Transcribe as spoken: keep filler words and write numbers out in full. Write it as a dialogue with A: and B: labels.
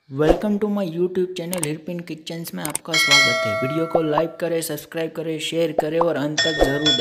A: Welcome to my YouTube channel हिरपिन kitchens में आपका स्वागत है। वीडियो को लाइक करें, सब्सक्राइब करें, शेयर करें और अंत तक जरूर देखें।